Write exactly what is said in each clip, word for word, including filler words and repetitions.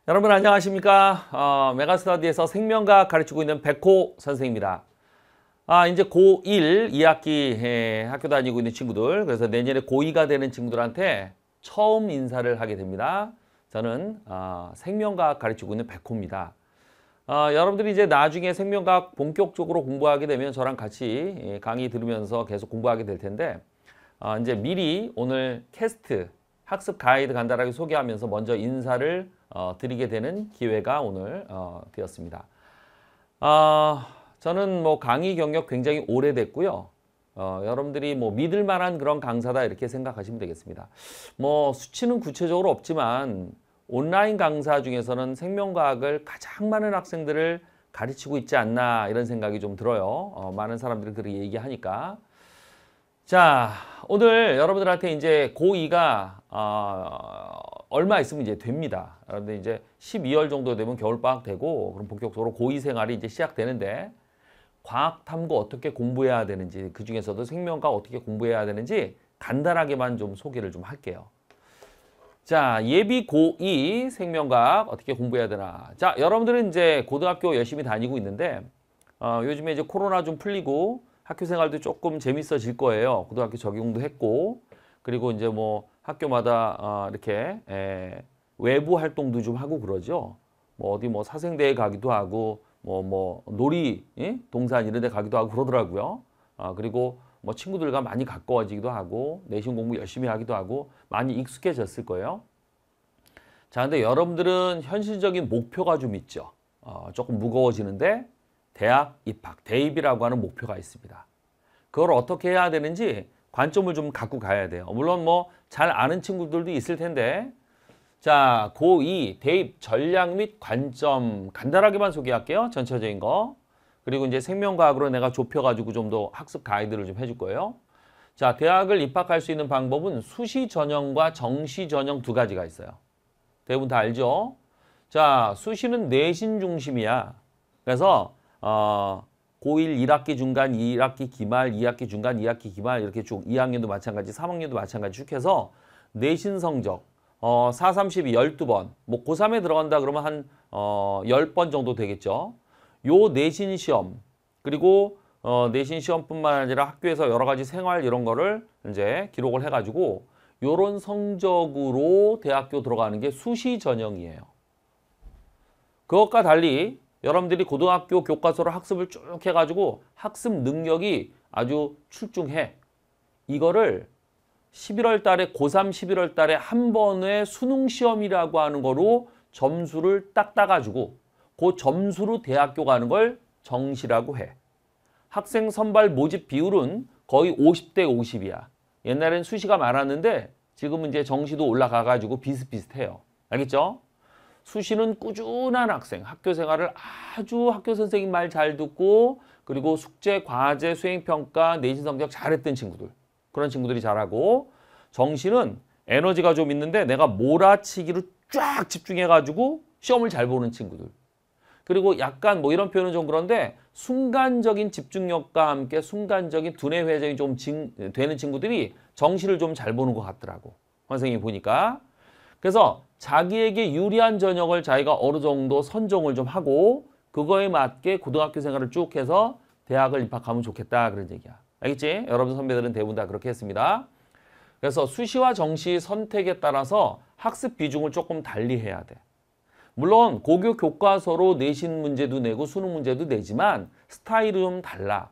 여러분 안녕하십니까? 어, 메가스터디에서 생명과학 가르치고 있는 백호 선생입니다. 아, 이제 고일 이 학기 에, 학교 다니고 있는 친구들, 그래서 내년에 고이가 되는 친구들한테 처음 인사를 하게 됩니다. 저는 어, 생명과학 가르치고 있는 백호입니다. 어, 여러분들이 이제 나중에 생명과학 본격적으로 공부하게 되면 저랑 같이 강의 들으면서 계속 공부하게 될 텐데, 어, 이제 미리 오늘 캐스트 학습 가이드 간단하게 소개하면서 먼저 인사를 어, 드리게 되는 기회가 오늘 어, 되었습니다. 어, 저는 뭐 강의 경력 굉장히 오래됐고요. 어, 여러분들이 뭐 믿을 만한 그런 강사다 이렇게 생각하시면 되겠습니다. 뭐 수치는 구체적으로 없지만 온라인 강사 중에서는 생명과학을 가장 많은 학생들을 가르치고 있지 않나 이런 생각이 좀 들어요. 어, 많은 사람들이 그렇게 얘기하니까. 자, 오늘 여러분들한테 이제 고이가 어, 얼마 있으면 이제 됩니다. 여러분들 이제 십이월 정도 되면 겨울방학 되고 그럼 본격적으로 고이 생활이 이제 시작되는데 과학 탐구 어떻게 공부해야 되는지, 그 중에서도 생명과학 어떻게 공부해야 되는지 간단하게만 좀 소개를 좀 할게요. 자, 예비 고이 생명과학 어떻게 공부해야 되나. 자, 여러분들은 이제 고등학교 열심히 다니고 있는데 어, 요즘에 이제 코로나 좀 풀리고 학교 생활도 조금 재밌어질 거예요. 고등학교 적용도 했고, 그리고 이제 뭐 학교마다 어 이렇게 에 외부 활동도 좀 하고 그러죠. 뭐 어디 뭐 사생대회 가기도 하고, 뭐 뭐 놀이 예? 동산 이런 데 가기도 하고 그러더라고요. 아, 그리고 뭐 친구들과 많이 가까워지기도 하고, 내신 공부 열심히 하기도 하고, 많이 익숙해졌을 거예요. 자, 근데 여러분들은 현실적인 목표가 좀 있죠. 어, 조금 무거워지는데 대학 입학, 대입이라고 하는 목표가 있습니다. 그걸 어떻게 해야 되는지 관점을 좀 갖고 가야 돼요. 물론 뭐 잘 아는 친구들도 있을 텐데, 자, 고이 대입 전략 및 관점 간단하게만 소개할게요. 전체적인 거. 그리고 이제 생명과학으로 내가 좁혀가지고 좀 더 학습 가이드를 좀 해줄 거예요. 자, 대학을 입학할 수 있는 방법은 수시 전형과 정시 전형 두 가지가 있어요. 대부분 다 알죠? 자, 수시는 내신 중심이야. 그래서 어, 고일 일 학기 중간, 일 학기 기말, 이 학기 중간, 이 학기 기말 이렇게 쭉 이 학년도 마찬가지, 삼 학년도 마찬가지 쭉 해서 내신 성적 어, 사, 삼십이, 열두 번, 뭐 고삼에 들어간다 그러면 한 어, 십 번 정도 되겠죠. 요 내신 시험, 그리고 어, 내신 시험뿐만 아니라 학교에서 여러 가지 생활 이런 거를 이제 기록을 해가지고 요런 성적으로 대학교 들어가는 게 수시 전형이에요. 그것과 달리 여러분들이 고등학교 교과서로 학습을 쭉 해가지고 학습 능력이 아주 출중해. 이거를 십일월 달에, 고삼 십일월 달에 한 번의 수능 시험이라고 하는 거로 점수를 딱 따가지고 그 점수로 대학교 가는 걸 정시라고 해. 학생 선발 모집 비율은 거의 오십 대 오십이야. 옛날엔 수시가 많았는데 지금은 이제 정시도 올라가가지고 비슷비슷해요. 알겠죠? 수시는 꾸준한 학생, 학교 생활을 아주 학교 선생님 말 잘 듣고, 그리고 숙제, 과제, 수행평가, 내신 성적 잘했던 친구들. 그런 친구들이 잘하고, 정시는 에너지가 좀 있는데 내가 몰아치기로 쫙 집중해가지고 시험을 잘 보는 친구들. 그리고 약간 뭐 이런 표현은 좀 그런데 순간적인 집중력과 함께 순간적인 두뇌 회전이 좀 징, 되는 친구들이 정시를 좀 잘 보는 것 같더라고. 선생님이 보니까. 그래서 자기에게 유리한 전형을 자기가 어느 정도 선정을 좀 하고 그거에 맞게 고등학교 생활을 쭉 해서 대학을 입학하면 좋겠다 그런 얘기야. 알겠지? 여러분 선배들은 대부분 다 그렇게 했습니다. 그래서 수시와 정시 선택에 따라서 학습 비중을 조금 달리 해야 돼. 물론 고교 교과서로 내신 문제도 내고 수능 문제도 내지만 스타일이 좀 달라.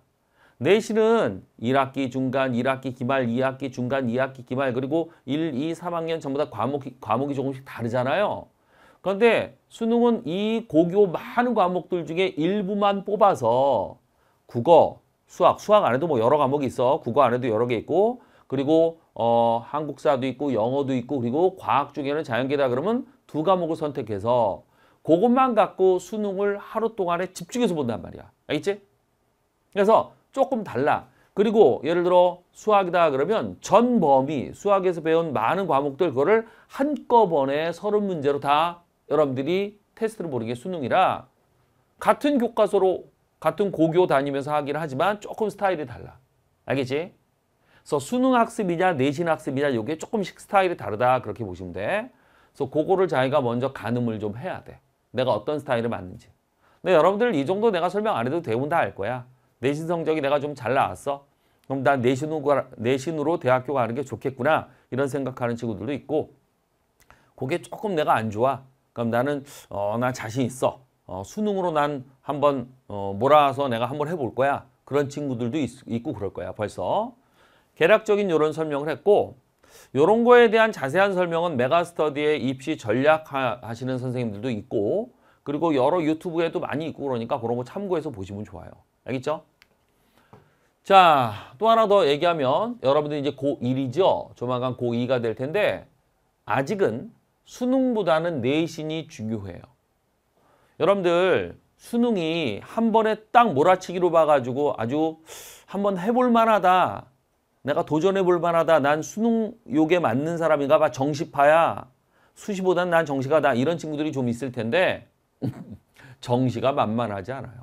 내신은 일 학기 중간, 일 학기 기말, 이 학기 중간, 이 학기 기말, 그리고 일, 이, 삼 학년 전부 다 과목이, 과목이 조금씩 다르잖아요. 그런데 수능은 이 고교 많은 과목들 중에 일부만 뽑아서 국어, 수학, 수학 안에도 뭐 여러 과목이 있어. 국어 안에도 여러 개 있고, 그리고 어, 한국사도 있고 영어도 있고, 그리고 과학 중에는 자연계다 그러면 두 과목을 선택해서 그것만 갖고 수능을 하루 동안에 집중해서 본단 말이야. 알겠지? 그래서 조금 달라. 그리고 예를 들어 수학이다 그러면 전 범위, 수학에서 배운 많은 과목들 그거를 한꺼번에 서른 문제로 다 여러분들이 테스트를 보는 게 수능이라 같은 교과서로 같은 고교 다니면서 하긴 하지만 조금 스타일이 달라. 알겠지? 그래서 수능 학습이냐 내신 학습이냐 이게 조금씩 스타일이 다르다 그렇게 보시면 돼. 그래서 그거를 자기가 먼저 가늠을 좀 해야 돼. 내가 어떤 스타일을 맞는지. 근데 여러분들 이 정도 내가 설명 안 해도 대부분 다 알 거야. 내신 성적이 내가 좀 잘 나왔어. 그럼 난 내신으로, 내신으로 대학교 가는 게 좋겠구나. 이런 생각하는 친구들도 있고, 그게 조금 내가 안 좋아. 그럼 나는 어, 나 자신 있어. 어, 수능으로 난 한번 어, 몰아서 내가 한번 해볼 거야. 그런 친구들도 있, 있고 그럴 거야. 벌써. 개략적인 이런 설명을 했고, 이런 거에 대한 자세한 설명은 메가스터디의 입시 전략 하시는 선생님들도 있고, 그리고 여러 유튜브에도 많이 있고 그러니까 그런 거 참고해서 보시면 좋아요. 알겠죠? 자, 또 하나 더 얘기하면 여러분들 이제 고일이죠. 조만간 고이가 될 텐데 아직은 수능보다는 내신이 중요해요. 여러분들 수능이 한 번에 딱 몰아치기로 봐가지고 아주 한번 해볼 만하다. 내가 도전해볼 만하다. 난 수능 요게 맞는 사람인가 봐. 정시파야. 수시보다는 난 정시가다. 이런 친구들이 좀 있을 텐데 정시가 만만하지 않아요.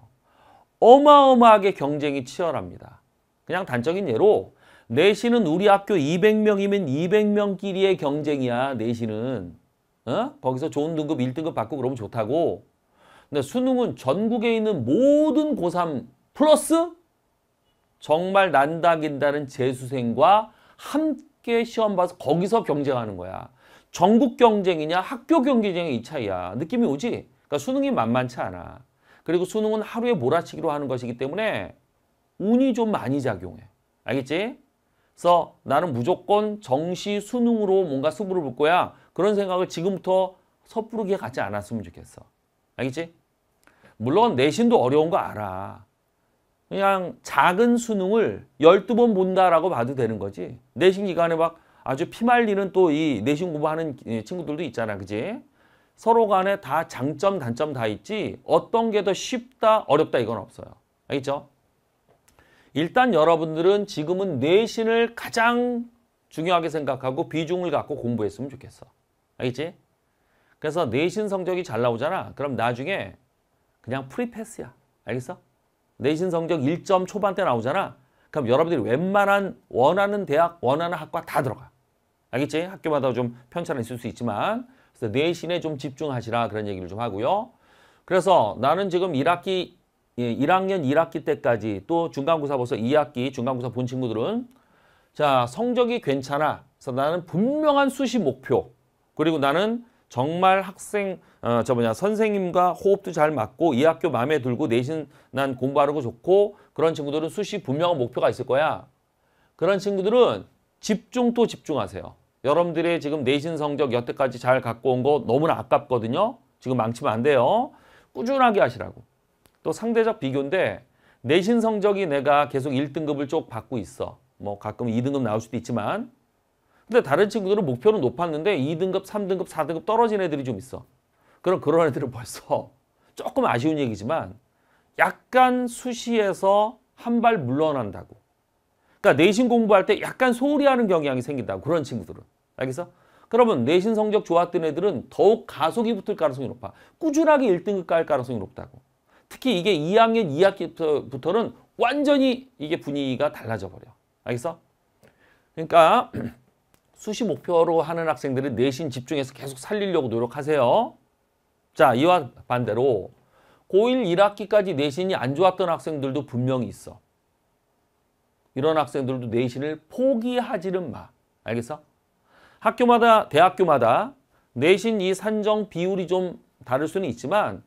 어마어마하게 경쟁이 치열합니다. 그냥 단적인 예로 내신은 우리 학교 이백 명이면 이백 명끼리의 경쟁이야. 내신은. 어? 거기서 좋은 등급 일 등급 받고 그러면 좋다고. 근데 수능은 전국에 있는 모든 고삼 플러스 정말 난다 긴다는 재수생과 함께 시험 봐서 거기서 경쟁하는 거야. 전국 경쟁이냐 학교 경쟁이 이 차이야. 느낌이 오지? 그러니까 수능이 만만치 않아. 그리고 수능은 하루에 몰아치기로 하는 것이기 때문에 운이 좀 많이 작용해. 알겠지? 그래서 나는 무조건 정시 수능으로 뭔가 승부를 볼 거야. 그런 생각을 지금부터 섣부르게 갖지 않았으면 좋겠어. 알겠지? 물론 내신도 어려운 거 알아. 그냥 작은 수능을 열두 번 본다라고 봐도 되는 거지. 내신 기간에 막 아주 피말리는 또 이 내신 공부하는 친구들도 있잖아. 그지? 서로 간에 다 장점, 단점 다 있지. 어떤 게 더 쉽다, 어렵다 이건 없어요. 알겠죠? 일단 여러분들은 지금은 내신을 가장 중요하게 생각하고 비중을 갖고 공부했으면 좋겠어. 알겠지? 그래서 내신 성적이 잘 나오잖아. 그럼 나중에 그냥 프리패스야. 알겠어? 내신 성적 일 점 초반대 나오잖아. 그럼 여러분들이 웬만한 원하는 대학, 원하는 학과 다 들어가. 알겠지? 학교마다 좀 편차는 있을 수 있지만 그래서 내신에 좀 집중하시라 그런 얘기를 좀 하고요. 그래서 나는 지금 일 학기, 일 학년 일 학기 때까지 또 중간고사 벌써 이 학기 중간고사 본 친구들은 자 성적이 괜찮아. 그래서 나는 분명한 수시 목표 그리고 나는 정말 학생 어, 저 뭐냐 선생님과 호흡도 잘 맞고 이 학교 마음에 들고 내신 난 공부하는 거 좋고 그런 친구들은 수시 분명한 목표가 있을 거야. 그런 친구들은 집중 또 집중하세요. 여러분들의 지금 내신 성적 여태까지 잘 갖고 온 거 너무나 아깝거든요. 지금 망치면 안 돼요. 꾸준하게 하시라고. 또 상대적 비교인데 내신 성적이 내가 계속 일 등급을 쭉 받고 있어. 뭐 가끔 이 등급 나올 수도 있지만 근데 다른 친구들은 목표는 높았는데 이 등급, 삼 등급, 사 등급 떨어진 애들이 좀 있어. 그럼 그런 애들은 벌써 조금 아쉬운 얘기지만 약간 수시에서 한 발 물러난다고. 그러니까 내신 공부할 때 약간 소홀히 하는 경향이 생긴다고. 그런 친구들은. 알겠어? 그러면 내신 성적 좋았던 애들은 더욱 가속이 붙을 가능성이 높아. 꾸준하게 일 등급 갈 가능성이 높다고. 특히 이게 이 학년 이 학기부터는 완전히 이게 분위기가 달라져 버려. 알겠어? 그러니까 수시 목표로 하는 학생들은 내신 집중해서 계속 살리려고 노력하세요. 자, 이와 반대로 고일 일 학기까지 내신이 안 좋았던 학생들도 분명히 있어. 이런 학생들도 내신을 포기하지는 마. 알겠어? 학교마다, 대학교마다 내신 이 산정 비율이 좀 다를 수는 있지만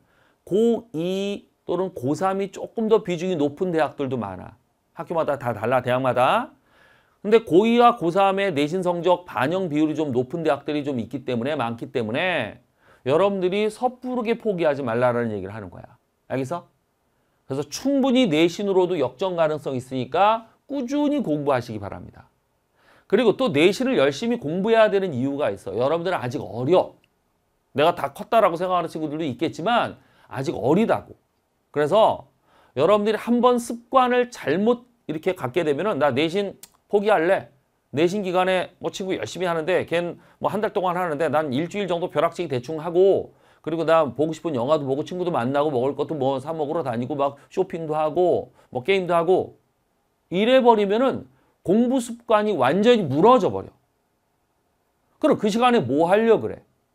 고이 또는 고삼이 조금 더 비중이 높은 대학들도 많아. 학교마다 다 달라, 대학마다. 근데 고이와 고삼의 내신 성적 반영 비율이 좀 높은 대학들이 좀 있기 때문에, 많기 때문에 여러분들이 섣부르게 포기하지 말라라는 얘기를 하는 거야. 알겠어? 그래서 충분히 내신으로도 역전 가능성이 있으니까 꾸준히 공부하시기 바랍니다. 그리고 또 내신을 열심히 공부해야 되는 이유가 있어. 여러분들은 아직 어려. 내가 다 컸다라고 생각하는 친구들도 있겠지만 아직 어리다고. 그래서 여러분들이 한번 습관을 잘못 이렇게 갖게 되면은 나 내신 포기할래. 내신 기간에 뭐 친구 열심히 하는데 걔는 뭐 한 달 동안 하는데 난 일주일 정도 벼락치기 대충 하고 그리고 나 보고 싶은 영화도 보고 친구도 만나고 먹을 것도 뭐 사 먹으러 다니고 막 쇼핑도 하고 뭐 게임도 하고 이래 버리면은 공부 습관이 완전히 무너져 버려. 그럼 그 시간에 뭐 하려고 그래?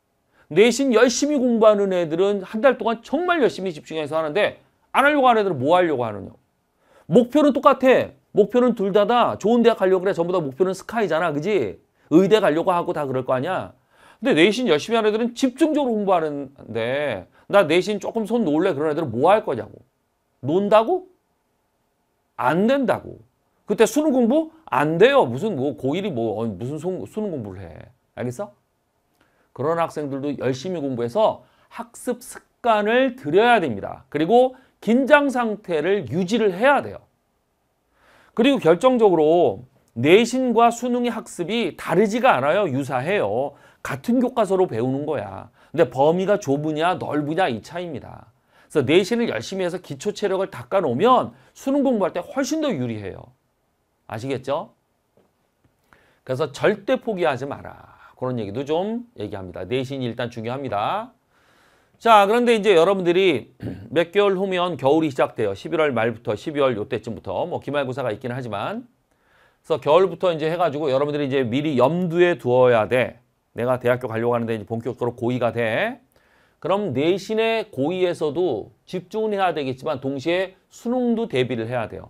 내신 열심히 공부하는 애들은 한 달 동안 정말 열심히 집중해서 하는데 안 하려고 하는 애들은 뭐 하려고 하느냐. 목표는 똑같아. 목표는 둘 다 다 좋은 대학 가려고 그래. 전부 다 목표는 스카이잖아. 그지? 의대 가려고 하고 다 그럴 거 아니야. 근데 내신 열심히 하는 애들은 집중적으로 공부하는데 나 내신 조금 손 놓을래 그런 애들은 뭐 할 거냐고. 논다고? 안 된다고. 그때 수능 공부? 안 돼요. 무슨 뭐 고일이 뭐 무슨 수능 공부를 해. 알겠어? 그런 학생들도 열심히 공부해서 학습 습관을 들여야 됩니다. 그리고 긴장 상태를 유지를 해야 돼요. 그리고 결정적으로 내신과 수능의 학습이 다르지가 않아요. 유사해요. 같은 교과서로 배우는 거야. 근데 범위가 좁으냐 넓으냐 이 차이입니다. 그래서 내신을 열심히 해서 기초 체력을 닦아놓으면 수능 공부할 때 훨씬 더 유리해요. 아시겠죠? 그래서 절대 포기하지 마라. 그런 얘기도 좀 얘기합니다. 내신이 일단 중요합니다. 자, 그런데 이제 여러분들이 몇 개월 후면 겨울이 시작돼요. 십일월 말부터 십이월 요때쯤부터 뭐 기말고사가 있긴 하지만 그래서 겨울부터 이제 해가지고 여러분들이 이제 미리 염두에 두어야 돼. 내가 대학교 가려고 하는데 이제 본격적으로 고이가 돼. 그럼 내신의 고이에서도 집중은 해야 되겠지만 동시에 수능도 대비를 해야 돼요.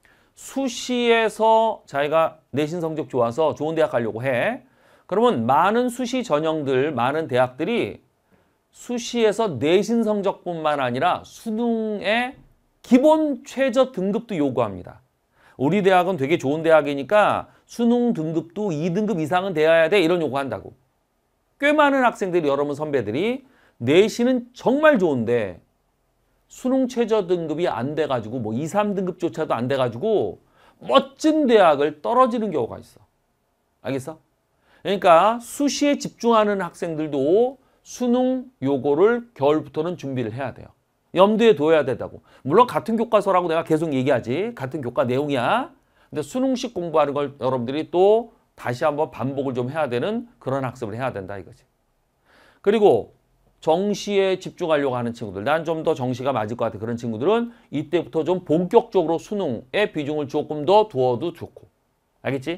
수시에서 자기가 내신 성적 좋아서 좋은 대학 가려고 해. 그러면 많은 수시 전형들, 많은 대학들이 수시에서 내신 성적뿐만 아니라 수능의 기본 최저 등급도 요구합니다. 우리 대학은 되게 좋은 대학이니까 수능 등급도 이 등급 이상은 돼야 돼 이런 요구한다고. 꽤 많은 학생들이 여러분 선배들이 내신은 정말 좋은데 수능 최저 등급이 안 돼가지고 뭐 이, 삼 등급조차도 안 돼가지고 멋진 대학을 떨어지는 경우가 있어. 알겠어? 그러니까 수시에 집중하는 학생들도 수능 요거를 겨울부터는 준비를 해야 돼요. 염두에 둬야 된다고. 물론 같은 교과서라고 내가 계속 얘기하지. 같은 교과 내용이야. 근데 수능식 공부하는 걸 여러분들이 또 다시 한번 반복을 좀 해야 되는 그런 학습을 해야 된다 이거지. 그리고 정시에 집중하려고 하는 친구들. 난 좀 더 정시가 맞을 것 같아. 그런 친구들은 이때부터 좀 본격적으로 수능에 비중을 조금 더 두어도 좋고. 알겠지?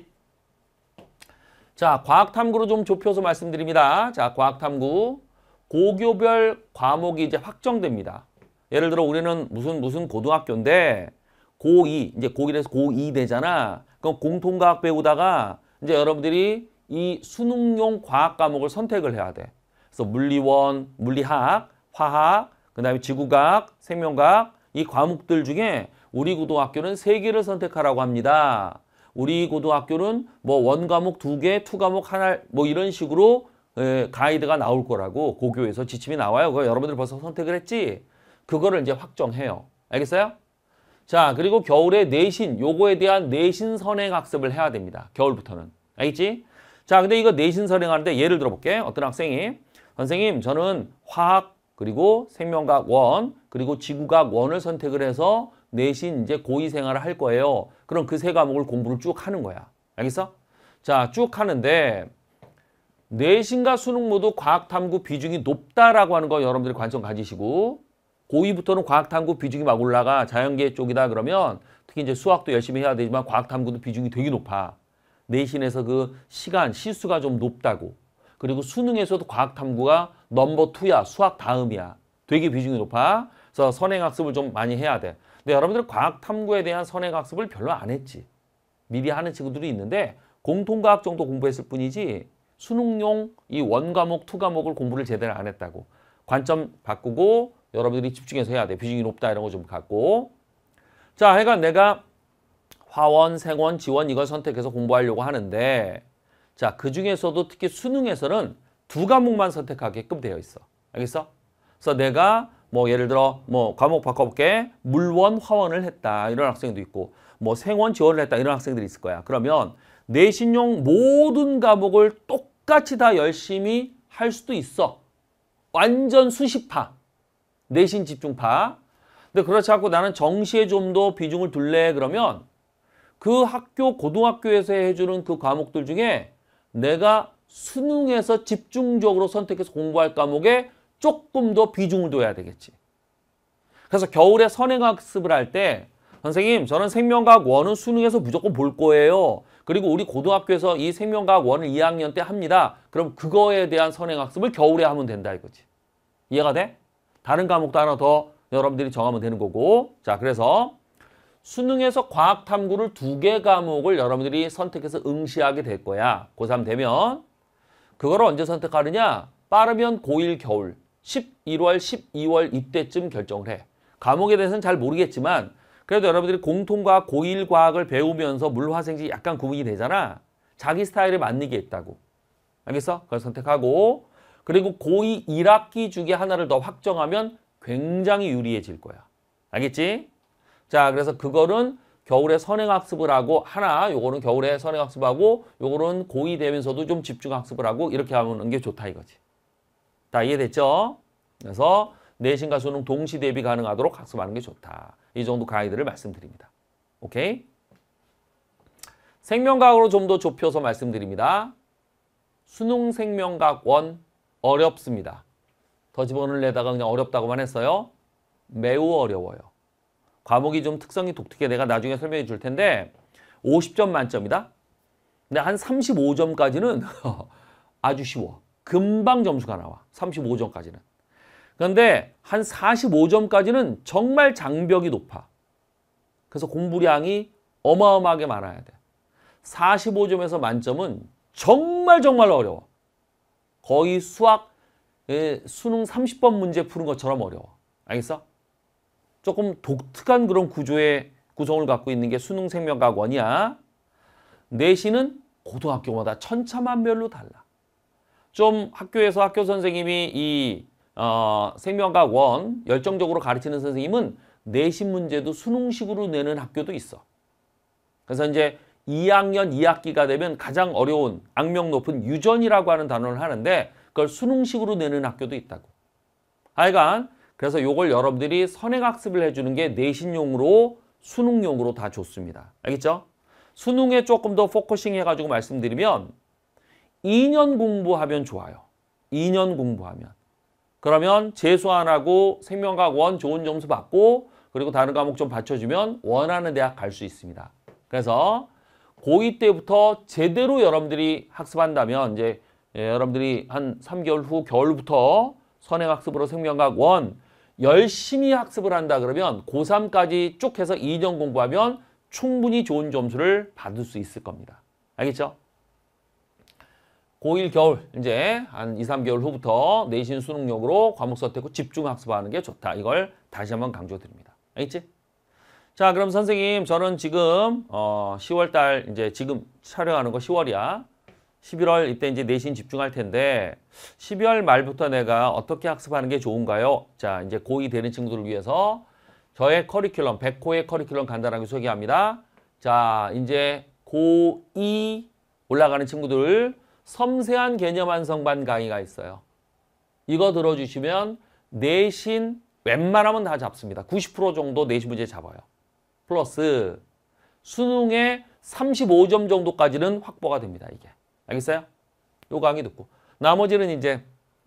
자, 과학탐구로 좀 좁혀서 말씀드립니다. 자, 과학탐구. 고교별 과목이 이제 확정됩니다. 예를 들어 우리는 무슨 무슨 고등학교인데 고이, 이제 고일에서 고이 되잖아. 그럼 공통과학 배우다가 이제 여러분들이 이 수능용 과학 과목을 선택을 해야 돼. 그래서 물리원, 물리학, 화학, 그 다음에 지구과학, 생명과학 이 과목들 중에 우리 고등학교는 세 개를 선택하라고 합니다. 우리 고등학교는 뭐 원 과목 두 개, 투 과목 하나 뭐 이런 식으로 에, 가이드가 나올 거라고 고교에서 지침이 나와요. 그거 여러분들 벌써 선택을 했지? 그거를 이제 확정해요. 알겠어요? 자, 그리고 겨울에 내신, 요거에 대한 내신 선행 학습을 해야 됩니다. 겨울부터는. 알겠지? 자, 근데 이거 내신 선행하는데 예를 들어 볼게. 어떤 학생이 선생님, 저는 화학, 그리고 생명과학 원, 그리고 지구과학 원을 선택을 해서 내신 이제 고이 생활을 할 거예요. 그럼 그 세 과목을 공부를 쭉 하는 거야. 알겠어? 자, 쭉 하는데 내신과 수능 모두 과학탐구 비중이 높다라고 하는 거 여러분들이 관점 가지시고 고이부터는 과학탐구 비중이 막 올라가. 자연계 쪽이다 그러면 특히 이제 수학도 열심히 해야 되지만 과학탐구도 비중이 되게 높아. 내신에서 그 시간, 시수가 좀 높다고. 그리고 수능에서도 과학탐구가 넘버 투야. 수학 다음이야. 되게 비중이 높아. 그래서 선행학습을 좀 많이 해야 돼. 근데 여러분들 과학탐구에 대한 선행학습을 별로 안 했지. 미리 하는 친구들이 있는데 공통과학 정도 공부했을 뿐이지 수능용 이 원과목, 투과목을 공부를 제대로 안 했다고. 관점 바꾸고 여러분들이 집중해서 해야 돼. 비중이 높다 이런 거 좀 갖고. 자, 하여간 내가 화원, 생원, 지원 이걸 선택해서 공부하려고 하는데 자, 그 중에서도 특히 수능에서는 두 과목만 선택하게끔 되어 있어. 알겠어? 그래서 내가 뭐 예를 들어 뭐 과목 바꿔볼게. 물원, 화원을 했다. 이런 학생도 있고 뭐 생원, 지원을 했다. 이런 학생들이 있을 거야. 그러면 내신용 모든 과목을 똑같이 다 열심히 할 수도 있어. 완전 수시파. 내신 집중파. 근데 그렇지 않고 나는 정시에 좀 더 비중을 둘래 그러면 그 학교, 고등학교에서 해주는 그 과목들 중에 내가 수능에서 집중적으로 선택해서 공부할 과목에 조금 더 비중을 둬야 되겠지. 그래서 겨울에 선행학습을 할 때 선생님 저는 생명과학 원은 수능에서 무조건 볼 거예요. 그리고 우리 고등학교에서 이 생명과학 원을 이 학년 때 합니다. 그럼 그거에 대한 선행학습을 겨울에 하면 된다 이거지. 이해가 돼? 다른 과목도 하나 더 여러분들이 정하면 되는 거고. 자, 그래서 수능에서 과학탐구를 두 개 과목을 여러분들이 선택해서 응시하게 될 거야. 고삼 되면. 그걸 언제 선택하느냐? 빠르면 고일 겨울, 십일월, 십이월 이때쯤 결정을 해. 과목에 대해서는 잘 모르겠지만 그래도 여러분들이 공통과학, 고일 과학을 배우면서 물화생지 약간 구분이 되잖아. 자기 스타일에 맞는 게 있다고. 알겠어? 그걸 선택하고 그리고 고이 일 학기 중에 하나를 더 확정하면 굉장히 유리해질 거야. 알겠지? 자, 그래서 그거는 겨울에 선행학습을 하고 하나, 요거는 겨울에 선행학습하고 요거는 고이 되면서도 좀 집중학습을 하고 이렇게 하는 게 좋다 이거지. 다 이해됐죠? 그래서 내신과 수능 동시 대비 가능하도록 학습하는 게 좋다. 이 정도 가이드를 말씀드립니다. 오케이? 생명과학으로 좀 더 좁혀서 말씀드립니다. 수능 생명과학 원 어렵습니다. 더 집어넣으려다가 그냥 어렵다고만 했어요. 매우 어려워요. 과목이 좀 특성이 독특해. 내가 나중에 설명해 줄 텐데 오십 점 만점이다. 근데 한 삼십오 점까지는 아주 쉬워. 금방 점수가 나와. 삼십오 점까지는. 그런데 한 사십오 점까지는 정말 장벽이 높아. 그래서 공부량이 어마어마하게 많아야 돼. 사십오 점에서 만점은 정말 정말 어려워. 거의 수학, 예, 수능 삼십 번 문제 푸는 것처럼 어려워. 알겠어? 조금 독특한 그런 구조의 구성을 갖고 있는 게 수능 생명과학 원이야. 내신은 고등학교마다 천차만별로 달라. 좀 학교에서 학교 선생님이 이 어, 생명과학 원 열정적으로 가르치는 선생님은 내신 문제도 수능식으로 내는 학교도 있어. 그래서 이제 이 학년 이 학기가 되면 가장 어려운 악명 높은 유전이라고 하는 단어를 하는데 그걸 수능식으로 내는 학교도 있다고. 하여간 그래서 요걸 여러분들이 선행학습을 해주는 게 내신용으로 수능용으로 다 좋습니다. 알겠죠? 수능에 조금 더 포커싱 해가지고 말씀드리면 이 년 공부하면 좋아요. 이 년 공부하면. 그러면 재수 안 하고 생명과학 원 좋은 점수 받고 그리고 다른 과목 좀 받쳐주면 원하는 대학 갈 수 있습니다. 그래서 고이 때부터 제대로 여러분들이 학습한다면 이제 예, 여러분들이 한 삼 개월 후 겨울부터 선행학습으로 생명과학 원 열심히 학습을 한다 그러면 고삼까지 쭉 해서 이 년 공부하면 충분히 좋은 점수를 받을 수 있을 겁니다. 알겠죠? 고일 겨울 이제 한 이, 삼 개월 후부터 내신 수능용으로 과목 선택 후 집중 학습하는 게 좋다. 이걸 다시 한번 강조드립니다. 알겠지? 자, 그럼 선생님 저는 지금 어, 시월 달 이제 지금 촬영하는 거 시월이야. 십일월 이때 이제 내신 집중할 텐데 십이월 말부터 내가 어떻게 학습하는 게 좋은가요? 자, 이제 고이 되는 친구들을 위해서 저의 커리큘럼, 백 호의 커리큘럼 간단하게 소개합니다. 자, 이제 고이 올라가는 친구들 섬세한 개념 완성반 강의가 있어요. 이거 들어주시면 내신 웬만하면 다 잡습니다. 구십 퍼센트 정도 내신 문제 잡아요. 플러스 수능에 삼십오 점 정도까지는 확보가 됩니다. 이게. 알겠어요? 요 강의 듣고. 나머지는 이제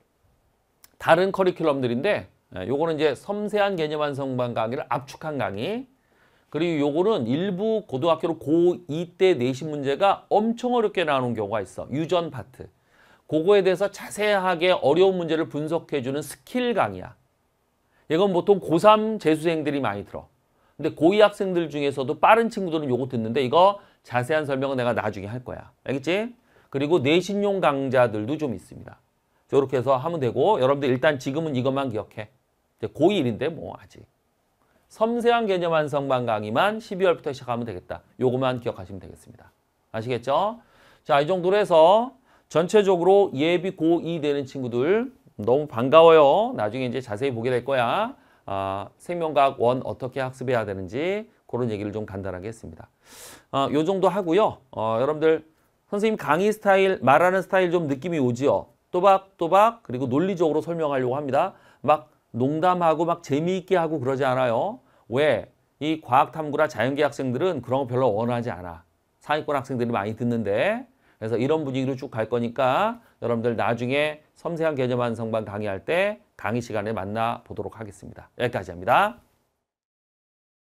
다른 커리큘럼들인데 요거는 이제 섬세한 개념 완성반 강의를 압축한 강의. 그리고 요거는 일부 고등학교로 고이 때 내신 문제가 엄청 어렵게 나오는 경우가 있어. 유전 파트. 그거에 대해서 자세하게 어려운 문제를 분석해주는 스킬 강의야. 이건 보통 고삼 재수생들이 많이 들어. 근데 고이 학생들 중에서도 빠른 친구들은 요거 듣는데 이거 자세한 설명은 내가 나중에 할 거야. 알겠지? 그리고 내신용 강좌들도 좀 있습니다. 저렇게 해서 하면 되고 여러분들 일단 지금은 이것만 기억해. 고이 일인데 뭐 아직. 섬세한 개념 완성반 강의만 십이월부터 시작하면 되겠다. 요것만 기억하시면 되겠습니다. 아시겠죠? 자, 이 정도로 해서 전체적으로 예비 고이 되는 친구들 너무 반가워요. 나중에 이제 자세히 보게 될 거야. 아, 생명과학 원 어떻게 학습해야 되는지 그런 얘기를 좀 간단하게 했습니다. 아, 요 정도 하고요. 어, 여러분들 선생님 강의 스타일, 말하는 스타일 좀 느낌이 오지요. 또박또박 그리고 논리적으로 설명하려고 합니다. 막 농담하고 막 재미있게 하고 그러지 않아요. 왜? 이 과학탐구라 자연계 학생들은 그런 거 별로 원하지 않아. 상위권 학생들이 많이 듣는데. 그래서 이런 분위기로 쭉 갈 거니까 여러분들 나중에 섬세한 개념 완성반 강의할 때 강의 시간에 만나 보도록 하겠습니다. 여기까지 합니다.